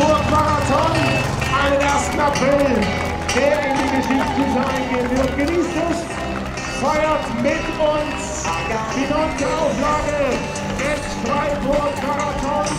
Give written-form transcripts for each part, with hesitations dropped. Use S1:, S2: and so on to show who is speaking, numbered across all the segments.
S1: Freiburg-Marathon am 1. April, der in die Geschichte eingehen wird. Genießt es, feiert mit uns die 9. Auflage des Freiburg-Marathons.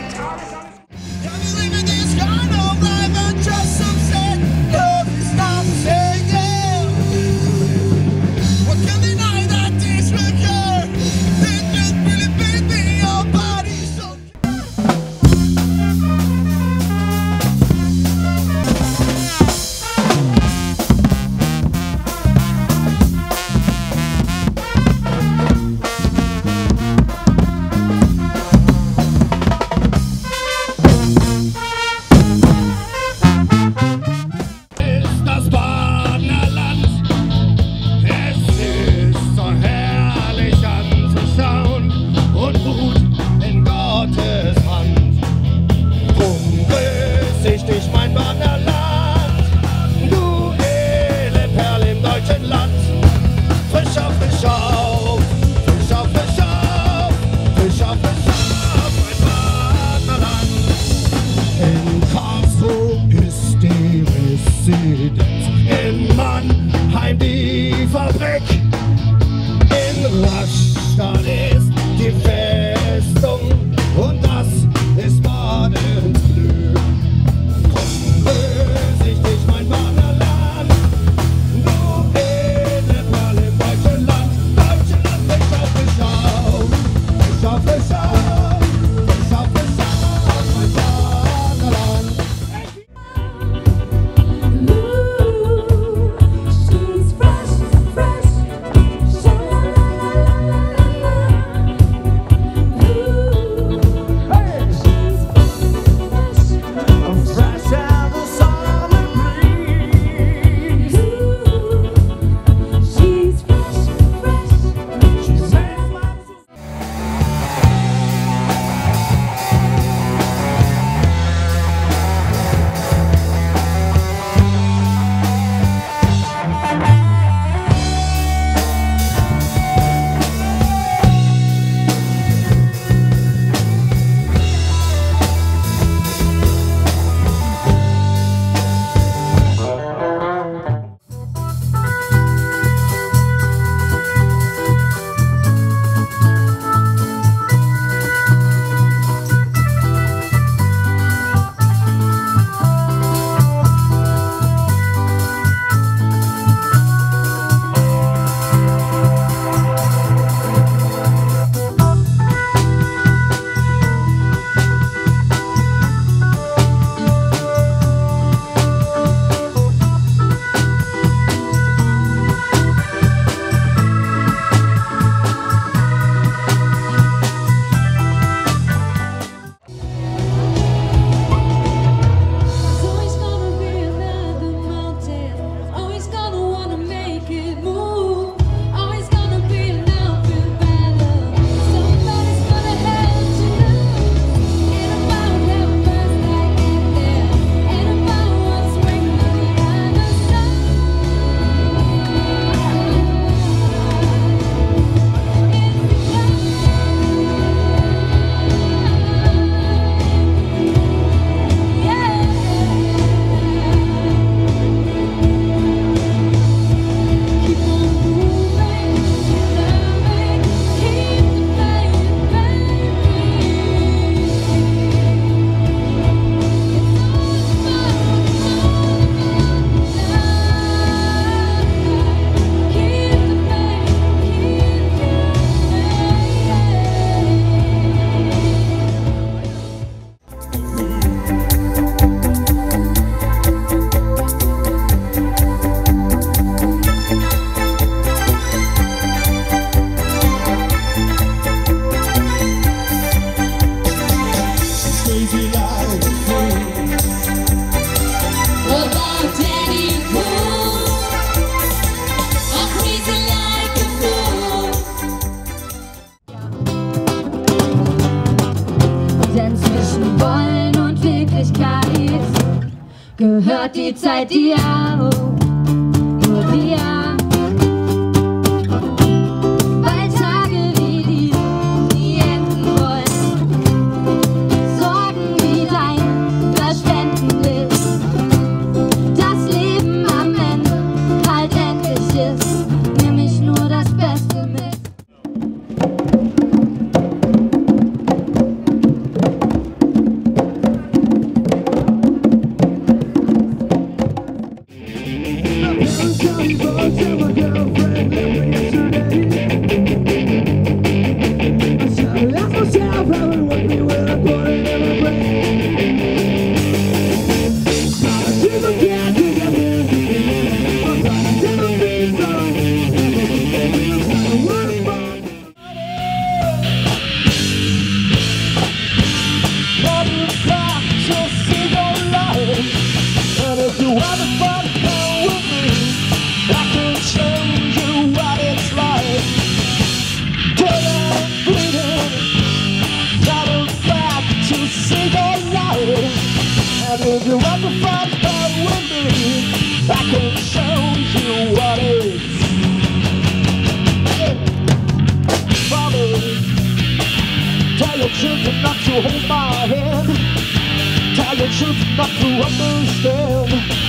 S2: In Mannheim die Fabrik, in Rastatt ist die Festung und das ist Badens Glück. Komm, besichtig mein Vaterland, du edle Perle im deutschen Land. Deutschland, ich auf, ich auf, ich auf, ich auf, ich auf, ich auf, mein Vaterland.
S3: Denn zwischen Wollen und Wirklichkeit gehört die Zeit dir auch, nur dir. Weil Tage wie die enden wollen, Sorgen wie dein
S2: hold my hand. Tell your children not to understand.